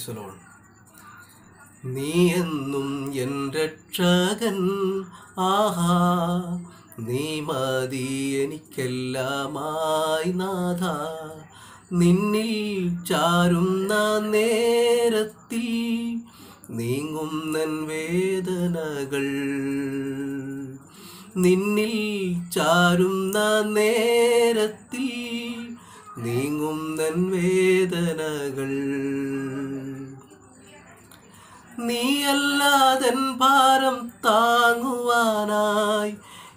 Praise the Lord. നീ എന്നും N രക്ഷകൻ, ആഹാ നീ മതി എനിക്കെല്ലാമായി നാഥ. നിന്നിൽ ചാരുന്ന നേരത്തിൽ നീങ്ങുന്നൻ വേദനകൾ, നിന്നിൽ ചാരുന്ന നേരത്തിൽ നീങ്ങുന്നൻ വേദനകൾ. നീയല്ലാതൻ ഭാരം താങ്ങുവാനായി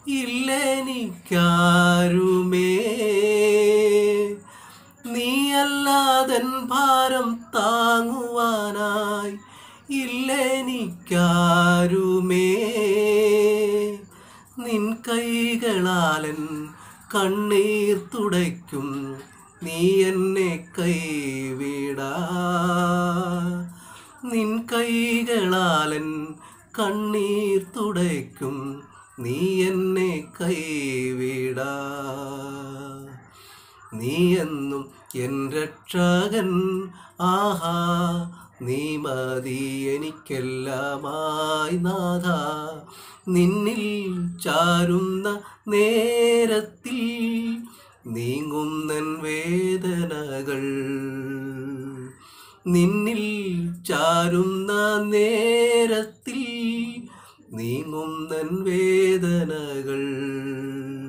ഇല്ലെനിക്കാരുമേ. നീയല്ലാതൻ ഭാരം താങ്ങുവാനായി ഇല്ലെനിക്കാരുമേ. നിൻ കൈകളാലൻ കണ്ണീർ തുടയ്ക്കും, നീ എന്നെ കൈവിടാ. നിൻ കൈകളാലൻ കണ്ണീർ തുടയ്ക്കും, നീ എന്നെ കൈവിടാ. നീ എന്നും എൻ രക്ഷകൻ, ആഹാ നീ മതി എനിക്കെല്ലാമായി നാഥ. നിന്നിൽ ചാരുന്ന നേരത്തിൽ നീങ്ങുന്നൻ വേദനകൾ, നിന്നിൽ ചാരുന്ന നേരത്തിൽ നീങ്ങുന്നൻ വേദനകൾ.